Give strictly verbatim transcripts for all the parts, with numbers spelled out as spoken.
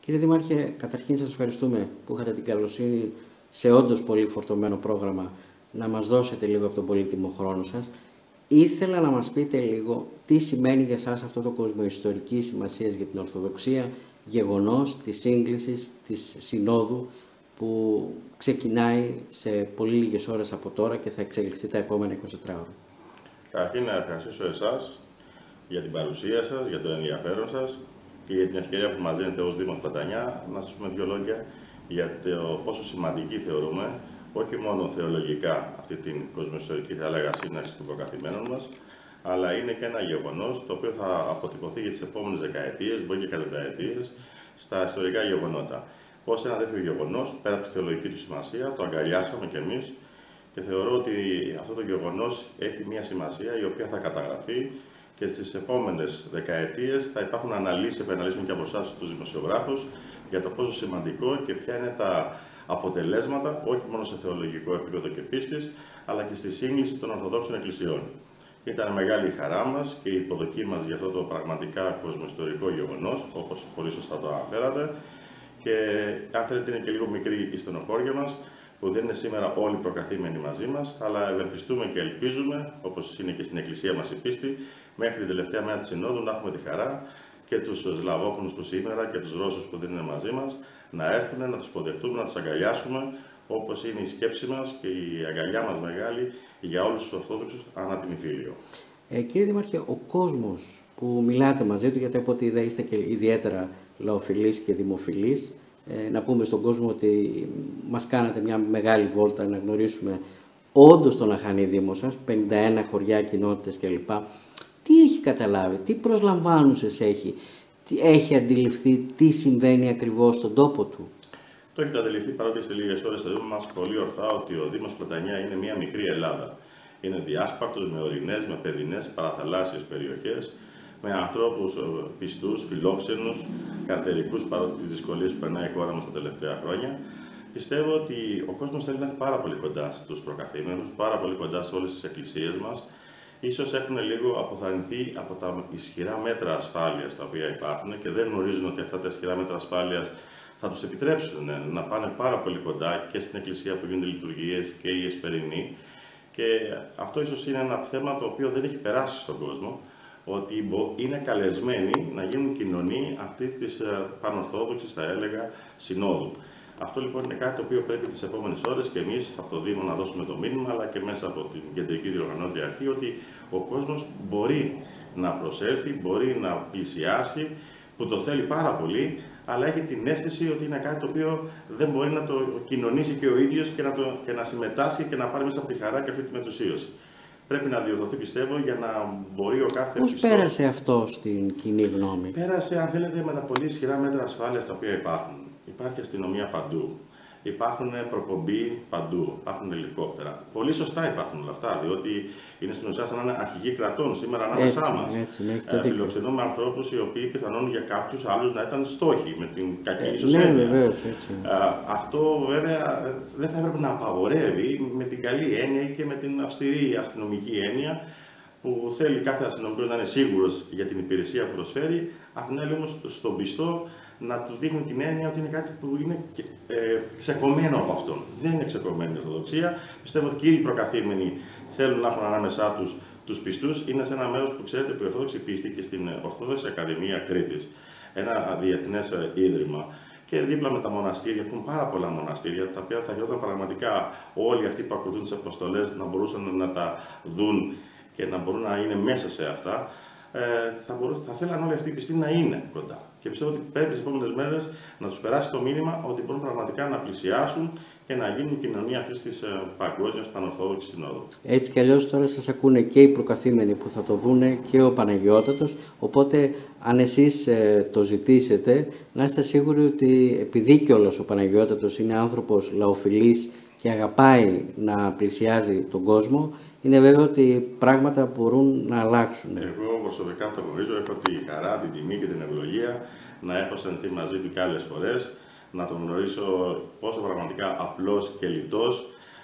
Κύριε Δήμαρχε, καταρχήν σας ευχαριστούμε που είχατε την καλοσύνη σε όντως πολύ φορτωμένο πρόγραμμα να μας δώσετε λίγο από τον πολύτιμο χρόνο σας. Ήθελα να μας πείτε λίγο τι σημαίνει για σας αυτό το κοσμοϊστορικής σημασίας για την Ορθοδοξία γεγονός της σύγκλησης της Συνόδου που ξεκινάει σε πολύ λίγες ώρες από τώρα και θα εξελιχθεί τα επόμενα είκοσι τέσσερις ώρα. Καταρχήν να ευχαριστήσω εσάς για την παρουσία σας, για το ενδιαφέρον σας και για την ευκαιρία που μας δίνετε ως Δήμος Πλατανιά να σας πούμε δύο λόγια για το πόσο σημαντική θεωρούμε, όχι μόνο θεολογικά, αυτή την κοσμοϊστορική θα έλεγα σύναξη των προκαθημένων μας, αλλά είναι και ένα γεγονός το οποίο θα αποτυπωθεί για τις επόμενες δεκαετίες, μπορεί και εκατονταετίες, στα ιστορικά γεγονότα. Ως ένα τέτοιο γεγονός, πέρα από τη θεολογική του σημασία, το αγκαλιάσαμε κι εμείς και θεωρώ ότι αυτό το γεγονός έχει μια σημασία η οποία θα καταγραφεί και στις επόμενες δεκαετίες θα υπάρχουν αναλύσεις, επαναλύσουμε και από εσάς τους δημοσιογράφους, για το πόσο σημαντικό και ποια είναι τα αποτελέσματα, όχι μόνο σε θεολογικό επίπεδο και πίστης, αλλά και στη σύγκληση των Ορθοδόξων Εκκλησιών. Ήταν μεγάλη η χαρά μας και η υποδοχή μας για αυτό το πραγματικά κοσμοϊστορικό γεγονός, όπως πολύ σωστά το αναφέρατε. Και αν θέλετε, είναι και λίγο μικρή η στενοχώρια μας, που δεν είναι σήμερα όλοι προκαθήμενοι μαζί μας, αλλά ευελπιστούμε και ελπίζουμε, όπως είναι και στην Εκκλησία μας η πίστη, μέχρι την τελευταία μέρα της Συνόδου να έχουμε τη χαρά και τους Σλαβόφωνους του σήμερα και τους Ρώσους που δεν είναι μαζί μας, να έρθουν, να τους υποδεχτούμε, να τους αγκαλιάσουμε, όπως είναι η σκέψη μας και η αγκαλιά μας μεγάλη για όλους τους Ορθόδοξους ανά την Ιφίλιο. Ε, κύριε Δήμαρχε, ο κόσμος που μιλάτε μαζί του, γιατί από ό,τι είδα είστε και ιδιαίτερα λαοφιλής και δημοφιλής, ε, να πούμε στον κόσμο ότι μας κάνατε μια μεγάλη βόλτα να γνωρίσουμε όντως τον αχανή Δήμο σας, πενήντα ένα χωριά, κοινότητες κλπ. Τι έχει καταλάβει, τι προσλαμβάνουσες έχει, τι έχει αντιληφθεί, τι συμβαίνει ακριβώς στον τόπο του? Το έχετε αντιληφθεί παρότι σε λίγες ώρες στο Δήμο μας πολύ ορθά ότι ο Δήμος Πλατανιά είναι μια μικρή Ελλάδα. Είναι διάσπαρτος με ορεινές, με παιδινές, παραθαλάσσιες περιοχές, με ανθρώπους πιστούς, φιλόξενους, καρτερικούς παρότι τις δυσκολίες που περνάει η χώρα μας τα τελευταία χρόνια. Πιστεύω ότι ο κόσμος θέλει να έρθει πάρα πολύ κοντά στους προκαθήμενους, πάρα πολύ κοντά σε όλες τις εκκλησίες μας. Ίσως έχουν λίγο αποθαρρυνθεί από τα ισχυρά μέτρα ασφάλειας τα οποία υπάρχουν και δεν γνωρίζουν ότι αυτά τα ισχυρά μέτρα ασφάλειας θα τους επιτρέψουν να πάνε πάρα πολύ κοντά και στην εκκλησία που γίνονται λειτουργίες και η εσπερινή. Και αυτό ίσως είναι ένα θέμα το οποίο δεν έχει περάσει στον κόσμο, ότι είναι καλεσμένοι να γίνουν κοινωνοί αυτή της πανορθόδοξης, θα έλεγα, συνόδου. Αυτό λοιπόν είναι κάτι το οποίο πρέπει τις επόμενες ώρες και εμείς από το Δήμο να δώσουμε το μήνυμα, αλλά και μέσα από την κεντρική διοργανώτρια αρχή, ότι ο κόσμος μπορεί να προσέλθει, μπορεί να πλησιάσει, που το θέλει πάρα πολύ, αλλά έχει την αίσθηση ότι είναι κάτι το οποίο δεν μπορεί να το κοινωνήσει και ο ίδιος και να, το, και να συμμετάσχει και να πάρει μέσα από τη χαρά και αυτή τη μετουσίωση. Πρέπει να διορθωθεί, πιστεύω, για να μπορεί ο κάθε Πώς πιστός... πέρασε αυτό στην κοινή γνώμη? Πέρασε, αν θέλετε, με τα πολύ ισχυρά μέτρα ασφάλειας τα οποία υπάρχουν. Υπάρχει αστυνομία παντού. Υπάρχουν προπομπή παντού. Υπάρχουν ελικόπτερα. Πολύ σωστά υπάρχουν όλα αυτά, διότι είναι στην ουσία σαν να είναι αρχηγοί κρατών σήμερα ανάμεσά μας. Ε, φιλοξενούμε ανθρώπους οι οποίοι πιθανόν για κάποιους άλλους να ήταν στόχοι με την κακή ίσως ναι, έννοια. βεβαίως, έτσι. Ε, αυτό βέβαια δεν θα έπρεπε να απαγορεύει με την καλή έννοια και με την αυστηρή αστυνομική έννοια, που θέλει κάθε αστυνομικός να είναι σίγουρος για την υπηρεσία που προσφέρει, απ' την άλλη όμως στον πιστό να του δείχνουν την έννοια ότι είναι κάτι που είναι ε, ξεκομμένο από αυτόν. Δεν είναι ξεκομμένη η Ορθοδοξία. Πιστεύω ότι και οι προκαθήμενοι θέλουν να έχουν ανάμεσά τους τους πιστούς. Είναι σε ένα μέρος που ξέρετε που η Ορθόδοξη πίστη και στην Ορθόδοξη Ακαδημία Κρήτης, ένα διεθνές ίδρυμα. Και δίπλα με τα μοναστήρια, έχουν πάρα πολλά μοναστήρια, τα οποία θα γινόταν πραγματικά όλοι αυτοί που ακολουθούν τις αποστολές να μπορούσαν να τα δουν και να μπορούν να είναι μέσα σε αυτά. Ε, θα, μπορούν, θα θέλαν όλοι αυτοί οι πιστοί να είναι κοντά. Και πιστεύω ότι πρέπει τις επόμενες μέρες να τους περάσει το μήνυμα ότι μπορούν πραγματικά να πλησιάσουν και να γίνουν η κοινωνία αυτής της ε, παγκόσμιας πανορθόδοξης συνόδου. Έτσι κι αλλιώς τώρα σας ακούνε και οι προκαθήμενοι που θα το δούνε και ο Παναγιώτατος. Οπότε, αν εσείς ε, το ζητήσετε, να είστε σίγουροι ότι επειδή κιόλας ο Παναγιώτατος είναι άνθρωπος λαοφιλής και αγαπάει να πλησιάζει τον κόσμο, είναι βέβαιο ότι πράγματα μπορούν να αλλάξουν. Εγώ προσωπικά το γνωρίζω, έχω τη χαρά, την τιμή και την ευλογία να έχω συναντηθεί μαζί του και άλλες φορές, να τον γνωρίσω πόσο πραγματικά απλός και λιτός,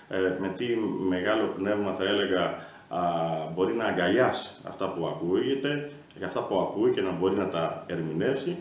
με τι μεγάλο πνεύμα θα έλεγα μπορεί να αγκαλιάσει αυτά που ακούγεται, για αυτά που ακούει και να μπορεί να τα ερμηνεύσει.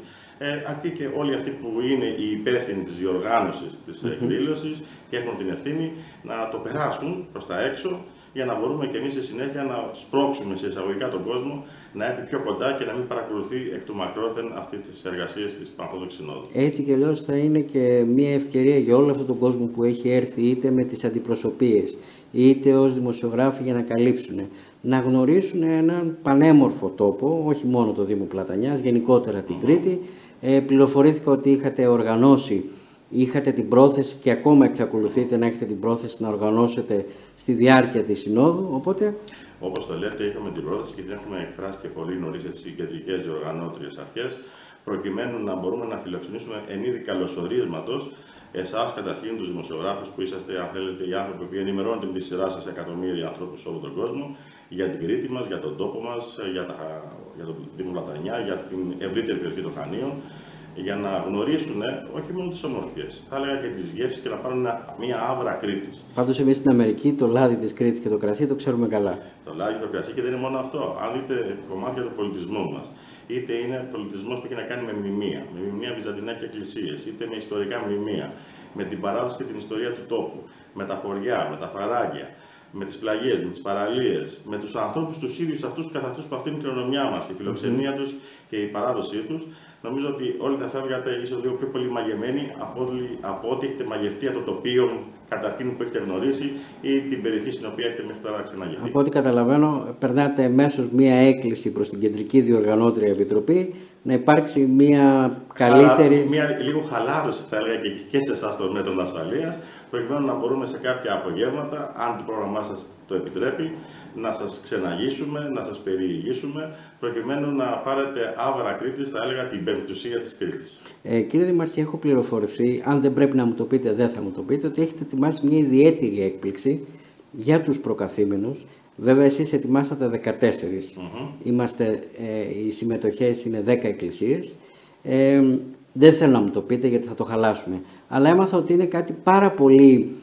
Ε, αρκεί και όλοι αυτοί που είναι οι υπεύθυνοι της διοργάνωσης της mm-hmm. εκδήλωσης και έχουν την ευθύνη να το περάσουν προς τα έξω, για να μπορούμε και εμείς στη συνέχεια να σπρώξουμε σε εισαγωγικά τον κόσμο να έρθει πιο κοντά και να μην παρακολουθεί εκ του μακρόθεν αυτή τις εργασίες της Πανορθόδοξης Συνόδου. Έτσι και αλλιώς θα είναι και μια ευκαιρία για όλο αυτόν τον κόσμο που έχει έρθει είτε με τις αντιπροσωπείες είτε ως δημοσιογράφοι για να καλύψουν, να γνωρίσουν έναν πανέμορφο τόπο, όχι μόνο το Δήμο Πλατανιάς, γενικότερα την mm-hmm. Κρήτη. Ε, πληροφορήθηκα ότι είχατε οργανώσει, είχατε την πρόθεση και ακόμα εξακολουθείτε να έχετε την πρόθεση να οργανώσετε στη διάρκεια της Συνόδου, οπότε... Όπως το λέτε, είχαμε την πρόθεση και την έχουμε εκφράσει και πολύ νωρίς στις κεντρικές διοργανώτριες αρχές, προκειμένου να μπορούμε να φιλοξενήσουμε εν είδη καλωσορίσματος εσάς, καταρχήν τους δημοσιογράφους που είσαστε, αν θέλετε, οι άνθρωποι που ενημερώνετε με τη σειρά σας εκατομμύρια ανθρώπους σε όλο τον κόσμο, για την Κρήτη μας, για τον τόπο μας, για, τα, για τον Δήμο Πλατανιά, για την ευρύτερη περιοχή των Χανίων, για να γνωρίσουν όχι μόνο τις ομορφιές, θα έλεγα και τις γεύσεις και να πάρουν μια άβρα Κρήτης. Πάντως, εμείς στην Αμερική το λάδι της Κρήτης και το κρασί το ξέρουμε καλά. Το λάδι και το κρασί, και δεν είναι μόνο αυτό. Αν δείτε κομμάτια του πολιτισμού μας, είτε είναι πολιτισμός που έχει να κάνει με μνημεία, με μνημεία βυζαντινά και εκκλησίες, είτε με ιστορικά μνημεία, με την παράδοση και την ιστορία του τόπου, με τα χωριά, με τα φαράγγια, με τις πλαγιές, με τις παραλίες, με τους ανθρώπους τους ίδιους αυτούς καθ' αυτούς που αυτή είναι η κληρονομιά μας, η φιλοξενία mm-hmm. τους και η παράδοσή τους. Νομίζω ότι όλοι θα φεύγατε ίσως λίγο πιο πολύ μαγεμένοι από, από ό,τι έχετε μαγευτεί από το τοπίο καταρχήν που έχετε γνωρίσει ή την περιοχή στην οποία έχετε μέχρι τώρα ξαναγευτεί. Από ό,τι καταλαβαίνω, περνάτε μέσως μία έκκληση προς την Κεντρική Διοργανώτρια Επιτροπή να υπάρξει μία καλύτερη. Χαλά, μία λίγο χαλάρωση, θα έλεγα, και σε εσάς των μέτρων ασφαλείας, προκειμένου να μπορούμε σε κάποια απογεύματα, αν το πρόγραμμά σας το επιτρέπει, να σας ξεναγήσουμε, να σας περιηγήσουμε, προκειμένου να πάρετε άβρα Κρήτης, θα έλεγα, την πεμπτουσία της Κρήτης. Ε, κύριε Δημαρχέ, έχω πληροφορηθεί, αν δεν πρέπει να μου το πείτε, δεν θα μου το πείτε, ότι έχετε ετοιμάσει μια ιδιαίτερη έκπληξη για τους προκαθήμενους. Βέβαια, εσείς ετοιμάσατε δεκατέσσερις. Mm-hmm. Είμαστε, ε, οι συμμετοχές είναι δέκα εκκλησίες. Ε, δεν θέλω να μου το πείτε γιατί θα το χαλάσουμε. Αλλά έμαθα ότι είναι κάτι πάρα πολύ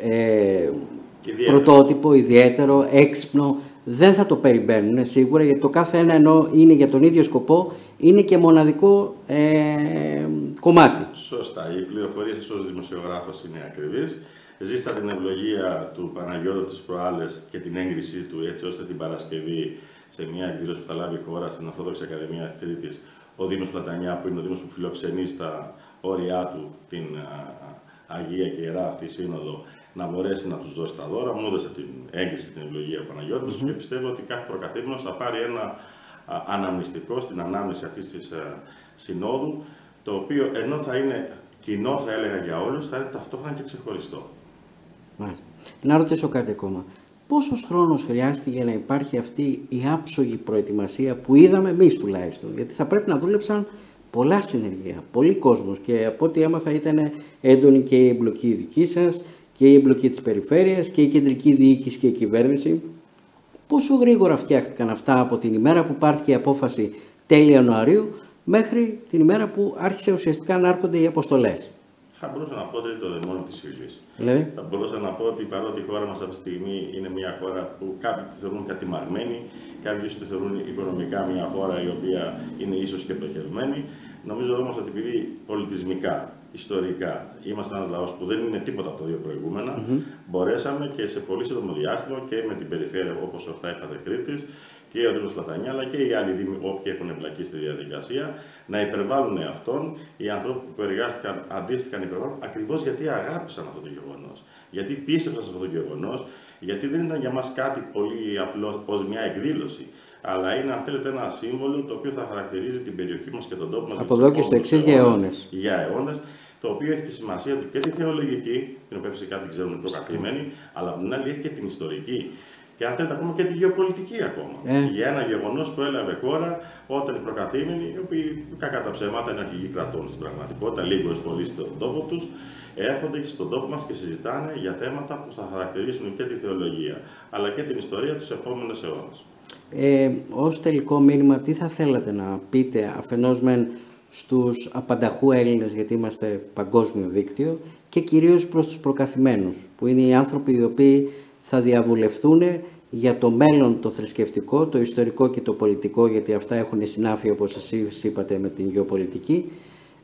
ε, πρωτότυπο, ιδιαίτερο, έξυπνο. Δεν θα το περιμένουν σίγουρα, γιατί το κάθε ένα ενώ είναι για τον ίδιο σκοπό, είναι και μοναδικό ε, κομμάτι. Σωστά. Οι πληροφορίες σας ως δημοσιογράφος είναι ακριβείς. Ζήσα την ευλογία του Παναγιώτου τις προάλλες και την έγκρισή του, έτσι ώστε την Παρασκευή σε μια εκδήλωση που θα λάβει η χώρα στην Ορθόδοξη Ακαδημία Κρήτης, ο Δήμος Πλατανιά, που είναι ο Δήμος που φιλοξενεί στα όρια του την Αγία και Ιερά αυτή σύνοδο, να μπορέσει να τους δώσει τα δώρα. Μου έδωσε την έγκριση και την ευλογία ο Παναγιώτης mm-hmm. και πιστεύω ότι κάθε προκαθήμενος θα πάρει ένα α, αναμνηστικό στην ανάμνηση αυτής της α, συνόδου, το οποίο ενώ θα είναι κοινό, θα έλεγα, για όλους, θα είναι ταυτόχρονα και ξεχωριστό. Μάλιστα. Να ρωτήσω κάτι ακόμα. Πόσος χρόνος χρειάστηκε για να υπάρχει αυτή η άψογη προετοιμασία που είδαμε εμείς τουλάχιστον? Γιατί θα πρέπει να δούλεψαν πολλά συνεργεία, πολλοί κόσμος, και από ό,τι έμαθα ήταν έντονη και η εμπλοκή δική σας και η εμπλοκή της περιφέρειας και η κεντρική διοίκηση και η κυβέρνηση. Πόσο γρήγορα φτιάχτηκαν αυτά από την ημέρα που πάρθηκε η απόφαση τέλη Ιανουαρίου μέχρι την ημέρα που άρχισε ουσιαστικά να έρχονται οι αποστολές? Θα μπορούσα να πω ότι είναι το δαιμόνι της φυλής. Λέει. Θα μπορούσα να πω ότι παρότι η χώρα μας αυτή τη στιγμή είναι μια χώρα που κάποιοι τη θεωρούν κατημαγμένη, κάποιοι τη θεωρούν οικονομικά μια χώρα η οποία είναι ίσως και πτωχευμένη, νομίζω όμως ότι επειδή πολιτισμικά, ιστορικά είμαστε ένας λαός που δεν είναι τίποτα από τα δύο προηγούμενα, mm-hmm. μπορέσαμε και σε πολύ σύντομο διάστημα και με την περιφέρεια, όπως ορθά είπατε, Κρήτης, και ο Δήμος Πλατανιά, αλλά και οι άλλοι δήμοι, όποιοι έχουν εμπλακεί στη διαδικασία, να υπερβάλλουν αυτόν. Οι άνθρωποι που εργάστηκαν αντίστοιχα να υπερβάλλουν, ακριβώς γιατί αγάπησαν αυτό το γεγονός. Γιατί πίστεψαν σε αυτό το γεγονός, γιατί δεν ήταν για μας κάτι πολύ απλό ως μια εκδήλωση. Αλλά είναι, αν θέλετε, ένα σύμβολο το οποίο θα χαρακτηρίζει την περιοχή μας και τον τόπο μας. Από εδώ και στο εξής για αιώνες. Για αιώνες. Το οποίο έχει τη σημασία του και τη θεολογική, την οποία φυσικά την ξέρουν οι προκαθήμενοι, αλλά από την άλλη έχει και την ιστορική. Και αν θέλετε ακόμα και τη γεωπολιτική ακόμα. Ε. Για ένα γεγονός που έλαβε χώρα όταν οι προκαθήμενοι, οι οποίοι κακά τα ψέματα είναι αρχηγοί κρατών στην πραγματικότητα, λίγο πολύ στον τόπο τους, έρχονται και στον τόπο μας και συζητάνε για θέματα που θα χαρακτηρίσουν και τη θεολογία, αλλά και την ιστορία τους επόμενους αιώνες. Ε, ως τελικό μήνυμα, τι θα θέλατε να πείτε αφενός μεν στους απανταχού Έλληνες, γιατί είμαστε παγκόσμιο δίκτυο, και κυρίως προς τους προκαθημένους, που είναι οι άνθρωποι οι οποίοι θα διαβουλευτούν για το μέλλον το θρησκευτικό, το ιστορικό και το πολιτικό, γιατί αυτά έχουν συνάφεια, όπως εσείς είπατε, με την γεωπολιτική,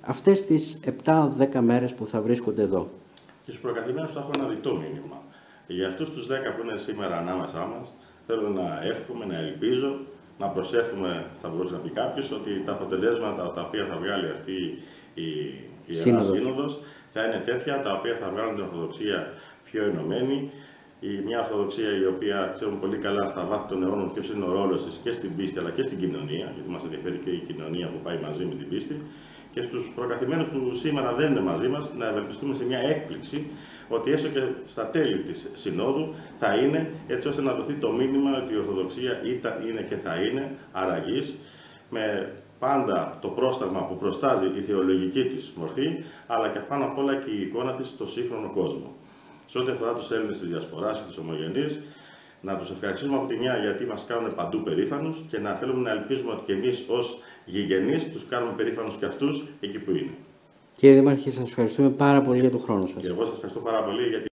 αυτές τις επτά δέκα μέρες που θα βρίσκονται εδώ? Και στους προκαθημένους θα έχω ένα διτό μήνυμα. Για αυτούς τους δέκα που είναι σήμερα ανάμεσά μας, θέλω να εύχομαι, να ελπίζω, να προσεύχομαι, θα μπορούσε να πει κάποιος, ότι τα αποτελέσματα τα οποία θα βγάλει αυτή η Ιερά Σύνοδος. Σύνοδος θα είναι τέτοια, τα οποία θα βγάλουν την Ορθοδοξία πιο ενωμένη. Η μια Ορθοδοξία η οποία ξέρουμε πολύ καλά στα βάθη των αιώνων ποιος είναι ο ρόλος της και στην πίστη αλλά και στην κοινωνία, γιατί μας ενδιαφέρει και η κοινωνία που πάει μαζί με την πίστη. Και στους προκαθημένους που σήμερα δεν είναι μαζί μας, να ευελπιστούμε σε μια έκπληξη ότι έστω και στα τέλη της Συνόδου θα είναι, έτσι ώστε να δοθεί το μήνυμα ότι η Ορθοδοξία ήταν, είναι και θα είναι αραγής, με πάντα το πρόσταγμα που προστάζει η θεολογική της μορφή, αλλά και πάνω απ' όλα και η εικόνα της στο σύγχρονο κόσμο. Σε ό,τι αφορά τους Έλληνες της Διασποράς και της Ομογενής, να τους ευχαριστήσουμε από τη μια γιατί μας κάνουν παντού περήφανους και να θέλουμε να ελπίζουμε ότι και εμείς ως γηγενείς τους κάνουμε περήφανους και αυτούς εκεί που είναι. Κύριε Δήμαρχε, σας ευχαριστούμε πάρα πολύ για τον χρόνο σας. Και εγώ σας ευχαριστώ πάρα πολύ γιατί